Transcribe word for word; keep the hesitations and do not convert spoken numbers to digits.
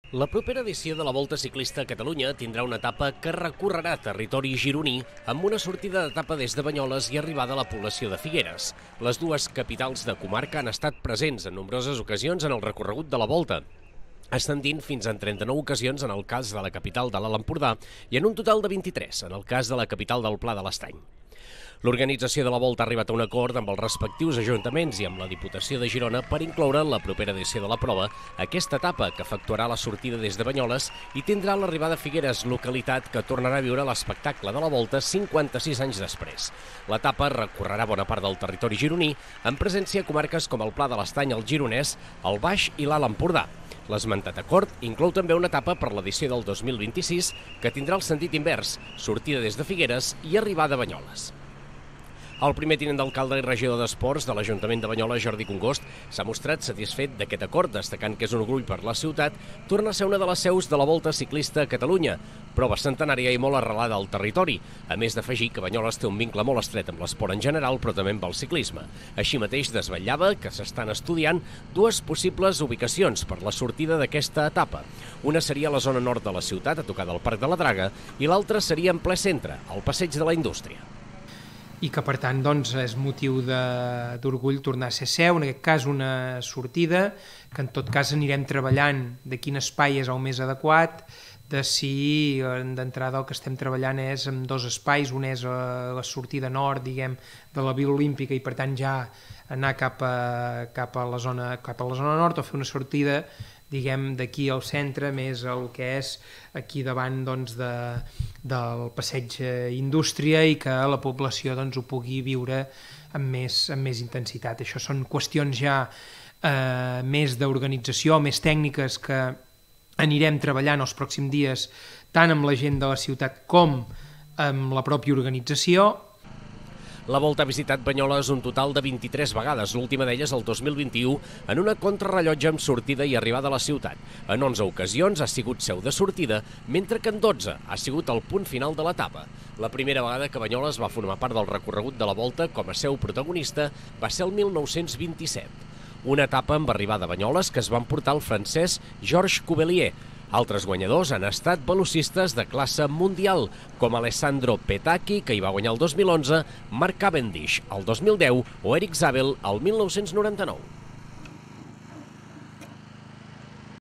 La propera edició de la Volta Ciclista a Catalunya tindrà una etapa que recorrerà territori gironí amb una sortida d'etapa des de Banyoles i arribada a la població de Figueres. Les dues capitals de comarca han estat presents en nombroses ocasions en el recorregut de la Volta, ascendint fins en trenta-nou ocasions en el cas de la capital de l'Alt Empordà i en un total de vint-i-tres en el cas de la capital del Pla de l'Estany. L'organització de la Volta ha arribat a un acord amb els respectius ajuntaments i amb la Diputació de Girona per incloure en la propera edició de la prova aquesta etapa que efectuarà la sortida des de Banyoles i tindrà l'arribada a Figueres, localitat que tornarà a viure l'espectacle de la Volta cinquanta-sis anys després. L'etapa recorrerà bona part del territori gironí, amb presència a comarques com el Pla de l'Estany, el Gironès, el Baix i l'Alt Empordà. L'esmentat acord inclou també una etapa per l'edició del dos mil vint-i-sis que tindrà el sentit invers, sortida des de Figueres i arribada a Banyoles. El primer tinent d'alcalde i regidor d'Esports de l'Ajuntament de Banyoles, Jordi Congost, s'ha mostrat satisfet d'aquest acord, destacant que és un orgull per la ciutat, torna a ser una de les seus de la Volta Ciclista a Catalunya, prova centenària i molt arrelada al territori, a més d'afegir que Banyoles té un vincle molt estret amb l'esport en general, però també amb el ciclisme. Així mateix desvetllava que s'estan estudiant dues possibles ubicacions per la sortida d'aquesta etapa. Una seria a la zona nord de la ciutat, a tocar del Parc de la Draga, i l'altra seria en ple centre, al Passeig de la Indústria. I que, per tant, doncs, és motiu d'orgull tornar a ser seu, en aquest cas una sortida, que en tot cas anirem treballant de quin espai és el més adequat, de si d'entrada el que estem treballant és en dos espais, un és la sortida nord, diguem, de la Vila Olímpica i per tant ja anar cap a, cap a, la, zona, cap a la zona nord o fer una sortida diguem, d'aquí al centre, més el que és aquí davant doncs, de, del passeig Indústria i que la població doncs, ho pugui viure amb més, amb més intensitat. Això són qüestions ja eh, més d'organització, més tècniques que anirem treballant els pròxims dies tant amb la gent de la ciutat com amb la pròpia organització. La Volta ha visitat Banyoles un total de vint-i-tres vegades, l'última d'elles el dos mil vint-i-u, en una contrarrellotge amb sortida i arribada a la ciutat. En onze ocasions ha sigut seu de sortida, mentre que en dotze ha sigut el punt final de l'etapa. La primera vegada que Banyoles va formar part del recorregut de la Volta com a seu protagonista va ser el mil nou-cents vint-i-set. Una etapa amb arribada a Banyoles que es va emportar el francès Georges Cuvelier. Altres guanyadors han estat velocistes de classe mundial, com Alessandro Petacchi, que hi va guanyar el dos mil onze, Mark Cavendish el dos mil deu o Erik Zabel el mil nou-cents noranta-nou.